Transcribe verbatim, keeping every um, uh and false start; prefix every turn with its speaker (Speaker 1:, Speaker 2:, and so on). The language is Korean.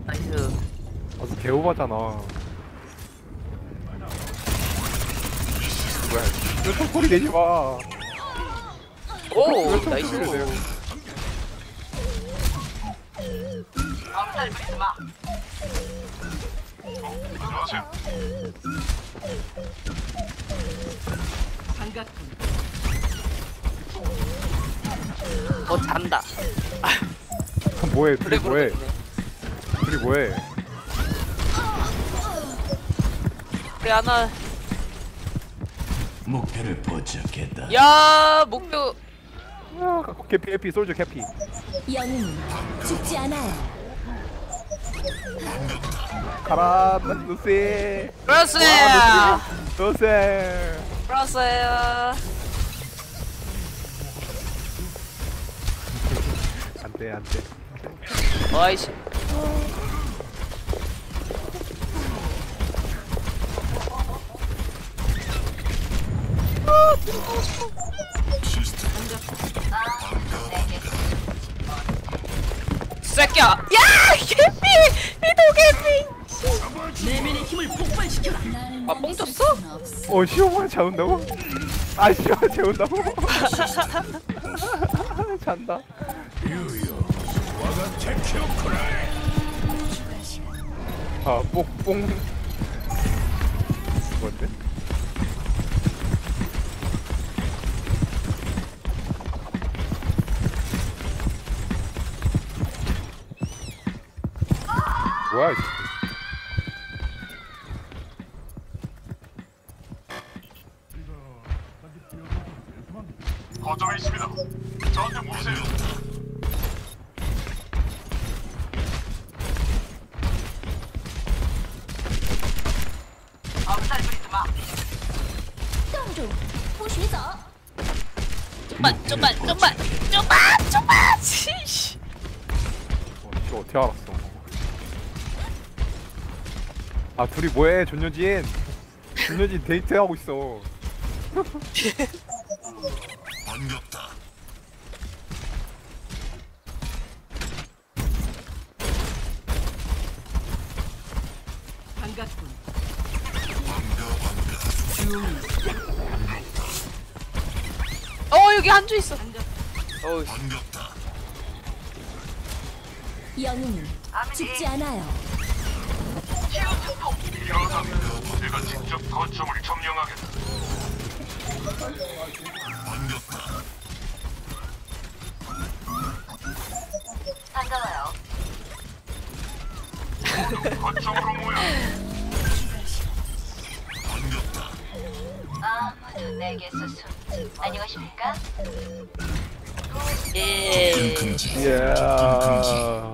Speaker 1: 나이스.
Speaker 2: 아주 개오바잖아. 뭐야? 왜 소리 내지 마.
Speaker 1: 오,
Speaker 2: 왜
Speaker 1: 나이스.
Speaker 2: 소리를 내요?
Speaker 1: 어, 잔다.
Speaker 2: 뭐해? 둘이 뭐해?
Speaker 1: 그래,
Speaker 2: 둘이 뭐해?
Speaker 1: 그래, 하나.
Speaker 3: 목표를 포착했다.
Speaker 1: 야, 목표.
Speaker 2: 아, 캐피, 캐피, 솔저 캐피.
Speaker 4: 영웅 죽지 않아요.
Speaker 2: 가라, 루시.
Speaker 1: 그렇어요.
Speaker 2: 루시.
Speaker 1: 그렇어요.
Speaker 2: 안돼, 안돼.
Speaker 1: 어이씨. 새끼야! 야! 개피! 미도 개피! 내면의 힘을 폭발시켜라! 아, 뽕 줬어?
Speaker 2: 어, 시험을 재운다고? 아, 시험을 재운다고? 잔다. 아, 뽕, 뽕. 뭔데? 뭐야, 이 새끼.
Speaker 5: 거점에 있습니다. 저한테 모으세요.
Speaker 1: 좀만, 좀만, 좀만, 좀만, 좀만! 씨.
Speaker 2: 어, 이거 어떻게 알았어? 아, 둘이 뭐해, 존여진? 존여진 데이트하고 있어.
Speaker 5: 반갑다.
Speaker 1: 반갑군. 어, 여기 한주 있어. 어우,
Speaker 5: 반갑다.
Speaker 4: 영웅 죽지 않아요.
Speaker 5: 이러다 내가 직접 거점을 점령하겠다. 반갑다.
Speaker 4: 반가워요.
Speaker 5: 거점으로 모여. 반갑다.
Speaker 4: 아무도 내게서 숨지. 안녕하십니까?
Speaker 1: 예.
Speaker 2: 이야.